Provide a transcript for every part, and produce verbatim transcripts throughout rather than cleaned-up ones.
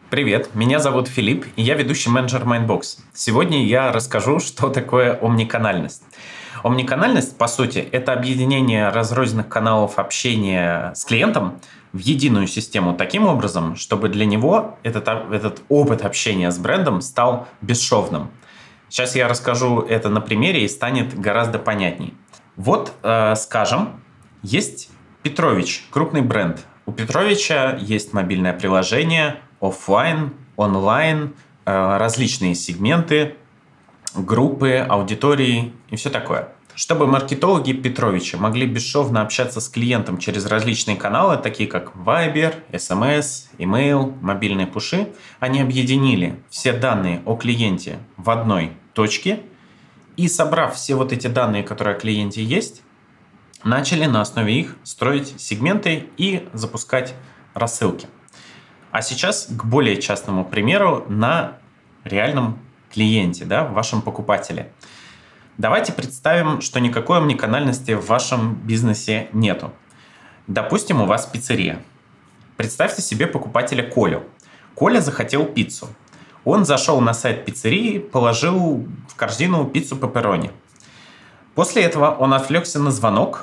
Привет, меня зовут Филипп, и я ведущий менеджер Mindbox. Сегодня я расскажу, что такое омниканальность. Омниканальность, по сути, это объединение разрозненных каналов общения с клиентом в единую систему таким образом, чтобы для него этот, этот опыт общения с брендом стал бесшовным. Сейчас я расскажу это на примере и станет гораздо понятней. Вот, э, скажем, есть Петрович, крупный бренд. У Петровича есть мобильное приложение, офлайн, онлайн, э, различные сегменты, группы, аудитории и все такое. Чтобы маркетологи Петровича могли бесшовно общаться с клиентом через различные каналы, такие как Viber, эс эм эс, email, мобильные пуши, они объединили все данные о клиенте в одной точке и, собрав все вот эти данные, которые о клиенте есть, начали на основе их строить сегменты и запускать рассылки. А сейчас к более частному примеру на реальном клиенте, да, вашем покупателе. Давайте представим, что никакой омниканальности в вашем бизнесе нету. Допустим, у вас пиццерия. Представьте себе покупателя Колю. Коля захотел пиццу. Он зашел на сайт пиццерии, положил в корзину пиццу пепперони. После этого он отвлекся на звонок,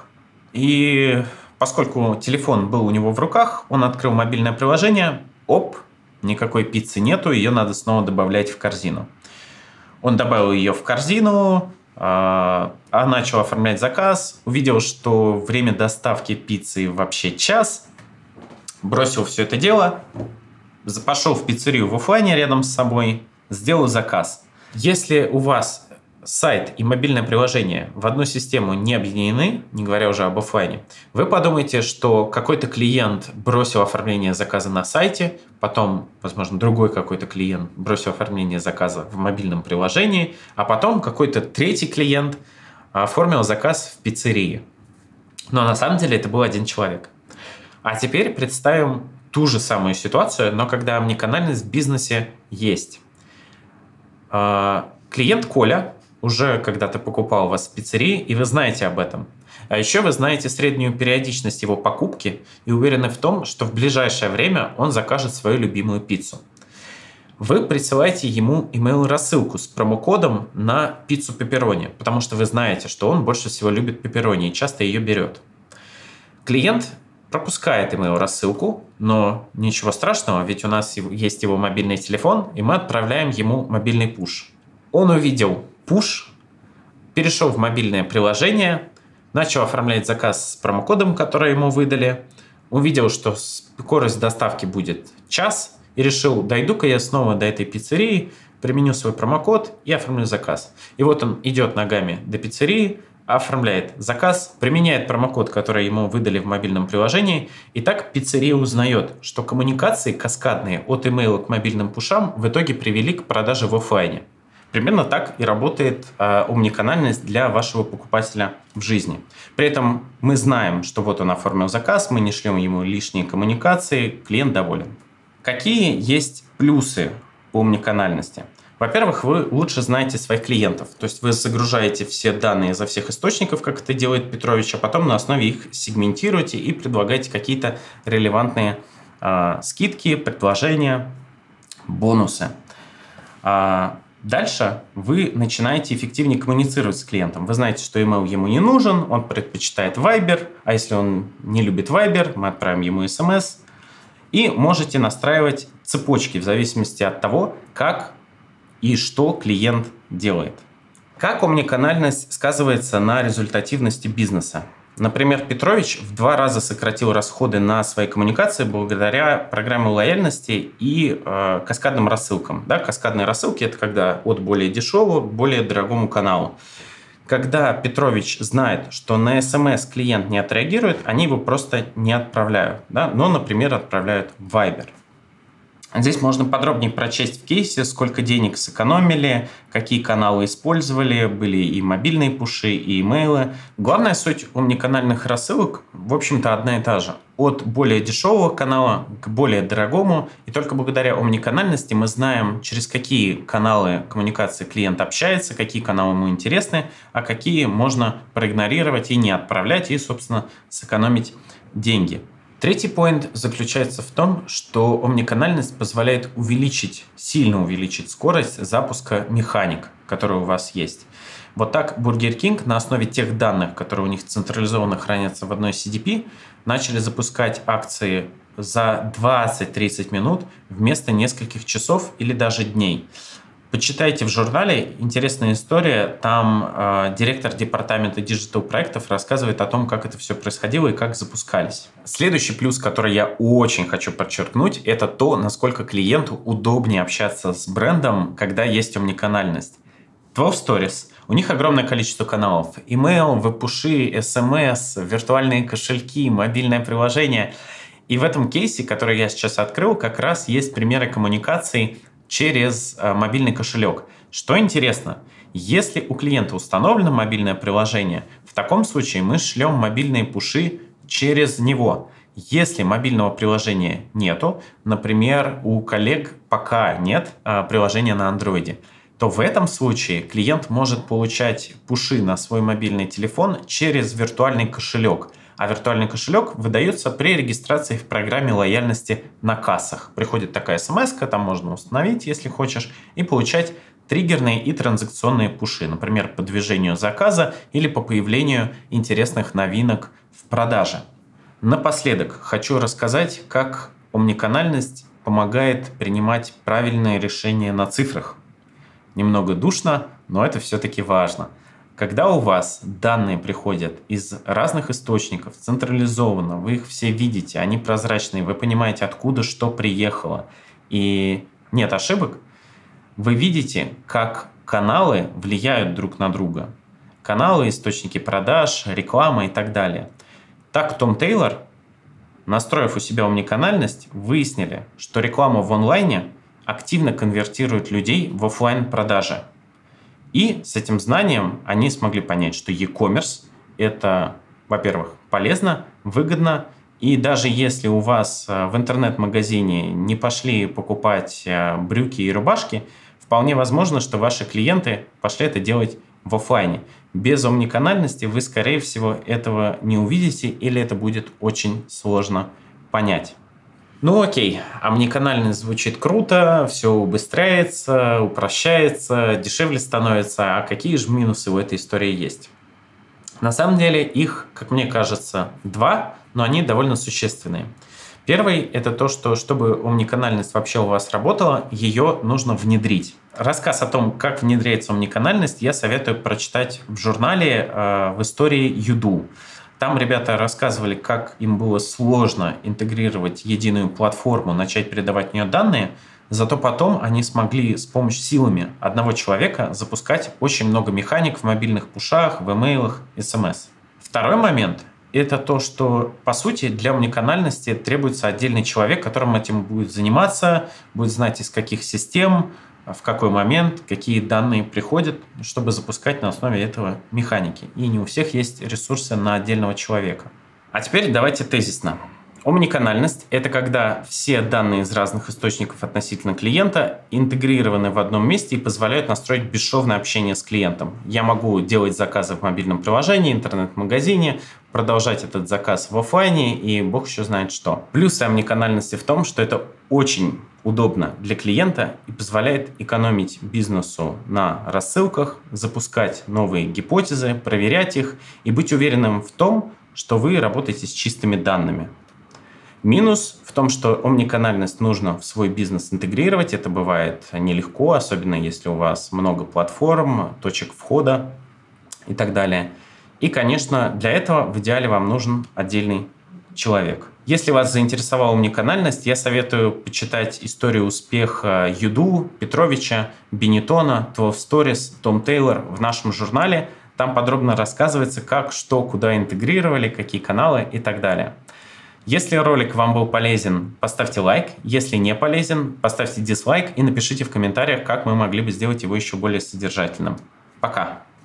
и поскольку телефон был у него в руках, он открыл мобильное приложение, оп, никакой пиццы нету, ее надо снова добавлять в корзину. Он добавил ее в корзину, а начал оформлять заказ, увидел, что время доставки пиццы вообще час, бросил все это дело, пошел в пиццерию в офлайне рядом с собой, сделал заказ. Если у вас сайт и мобильное приложение в одну систему не объединены, не говоря уже об офлайне, вы подумаете, что какой-то клиент бросил оформление заказа на сайте, потом, возможно, другой какой-то клиент бросил оформление заказа в мобильном приложении, а потом какой-то третий клиент оформил заказ в пиццерии. Но на самом деле это был один человек. А теперь представим ту же самую ситуацию, но когда омниканальность в бизнесе есть. Клиент Коля уже когда-то покупал у вас в пиццерии, и вы знаете об этом. А еще вы знаете среднюю периодичность его покупки и уверены в том, что в ближайшее время он закажет свою любимую пиццу. Вы присылаете ему email-рассылку с промокодом на пиццу пепперони, потому что вы знаете, что он больше всего любит пепперони и часто ее берет. Клиент пропускает email-рассылку, но ничего страшного, ведь у нас есть его мобильный телефон, и мы отправляем ему мобильный пуш. Он увидел пуш, перешел в мобильное приложение, начал оформлять заказ с промокодом, который ему выдали, увидел, что скорость доставки будет час, и решил, дойду-ка я снова до этой пиццерии, применю свой промокод и оформлю заказ. И вот он идет ногами до пиццерии, оформляет заказ, применяет промокод, который ему выдали в мобильном приложении, и так пиццерия узнает, что коммуникации каскадные от имейла к мобильным пушам в итоге привели к продаже в офлайне. Примерно так и работает э, омниканальность для вашего покупателя в жизни. При этом мы знаем, что вот он оформил заказ, мы не шлем ему лишние коммуникации, клиент доволен. Какие есть плюсы у омниканальности? Во-первых, вы лучше знаете своих клиентов, то есть вы загружаете все данные изо всех источников, как это делает Петрович, а потом на основе их сегментируете и предлагаете какие-то релевантные э, скидки, предложения, бонусы. А Дальше вы начинаете эффективнее коммуницировать с клиентом. Вы знаете, что email ему не нужен, он предпочитает Viber, а если он не любит Viber, мы отправим ему эс эм эс. И можете настраивать цепочки в зависимости от того, как и что клиент делает. Как омниканальность сказывается на результативности бизнеса? Например, Петрович в два раза сократил расходы на свои коммуникации благодаря программе лояльности и э, каскадным рассылкам. Да, каскадные рассылки – это когда от более дешевого к более дорогому каналу. Когда Петрович знает, что на эс эм эс клиент не отреагирует, они его просто не отправляют. Да? Но, например, отправляют в Viber. Здесь можно подробнее прочесть в кейсе, сколько денег сэкономили, какие каналы использовали, были и мобильные пуши, и имейлы. Главная суть омниканальных рассылок, в общем-то, одна и та же. От более дешевого канала к более дорогому. И только благодаря омниканальности мы знаем, через какие каналы коммуникации клиент общается, какие каналы ему интересны, а какие можно проигнорировать и не отправлять, и, собственно, сэкономить деньги. Третий поинт заключается в том, что омниканальность позволяет увеличить, сильно увеличить скорость запуска механик, которые у вас есть. Вот так Burger King на основе тех данных, которые у них централизованно хранятся в одной си ди пи, начали запускать акции за двадцать-тридцать минут вместо нескольких часов или даже дней. Почитайте в журнале, интересная история, там э, директор департамента диджитал-проектов рассказывает о том, как это все происходило и как запускались. Следующий плюс, который я очень хочу подчеркнуть, это то, насколько клиенту удобнее общаться с брендом, когда есть омниканальность. двенадцать Stories. У них огромное количество каналов. Email, веб-пуши, эс эм эс, виртуальные кошельки, мобильное приложение. И в этом кейсе, который я сейчас открыл, как раз есть примеры коммуникаций через э, мобильный кошелек. Что интересно, если у клиента установлено мобильное приложение, в таком случае мы шлем мобильные пуши через него. Если мобильного приложения нету, например, у коллег пока нет э, приложения на андроиде, то в этом случае клиент может получать пуши на свой мобильный телефон через виртуальный кошелек. А виртуальный кошелек выдается при регистрации в программе лояльности на кассах. Приходит такая смс-ка, там можно установить, если хочешь, и получать триггерные и транзакционные пуши, например, по движению заказа или по появлению интересных новинок в продаже. Напоследок хочу рассказать, как омниканальность помогает принимать правильные решения на цифрах. Немного душно, но это все-таки важно. Когда у вас данные приходят из разных источников, централизованно, вы их все видите, они прозрачные, вы понимаете, откуда что приехало, и нет ошибок, вы видите, как каналы влияют друг на друга. Каналы, источники продаж, реклама и так далее. Так Том Тейлор, настроив у себя омниканальность, выяснили, что реклама в онлайне активно конвертирует людей в офлайн продажи. И с этим знанием они смогли понять, что e-commerce – это, во-первых, полезно, выгодно, и даже если у вас в интернет-магазине не пошли покупать брюки и рубашки, вполне возможно, что ваши клиенты пошли это делать в офлайне. Без омниканальности вы, скорее всего, этого не увидите или это будет очень сложно понять. Ну окей, омниканальность звучит круто, все убыстряется, упрощается, дешевле становится. А какие же минусы у этой истории есть? На самом деле их, как мне кажется, два, но они довольно существенные. Первый – это то, что чтобы омниканальность вообще у вас работала, ее нужно внедрить. Рассказ о том, как внедряется омниканальность, я советую прочитать в журнале э, в истории Юду. Там ребята рассказывали, как им было сложно интегрировать единую платформу, начать передавать в нее данные, зато потом они смогли с помощью силами одного человека запускать очень много механик в мобильных пушах, в имейлах, эс эм эс. Второй момент – это то, что, по сути, для омниканальности требуется отдельный человек, которым этим будет заниматься, будет знать, из каких систем, в какой момент, какие данные приходят, чтобы запускать на основе этого механики. И не у всех есть ресурсы на отдельного человека. А теперь давайте тезисно. Омниканальность – это когда все данные из разных источников относительно клиента интегрированы в одном месте и позволяют настроить бесшовное общение с клиентом. Я могу делать заказы в мобильном приложении, интернет-магазине, продолжать этот заказ в офлайне и бог еще знает что. Плюсы омниканальности в том, что это очень удобно для клиента и позволяет экономить бизнесу на рассылках, запускать новые гипотезы, проверять их и быть уверенным в том, что вы работаете с чистыми данными. Минус в том, что омниканальность нужно в свой бизнес интегрировать. Это бывает нелегко, особенно если у вас много платформ, точек входа и так далее. И, конечно, для этого в идеале вам нужен отдельный человек. Если вас заинтересовала омниканальность, я советую почитать историю успеха Юду, Петровича, Бенетона, двенадцать Stories, Том Тейлор в нашем журнале. Там подробно рассказывается, как, что, куда интегрировали, какие каналы и так далее. Если ролик вам был полезен, поставьте лайк. Если не полезен, поставьте дизлайк и напишите в комментариях, как мы могли бы сделать его еще более содержательным. Пока!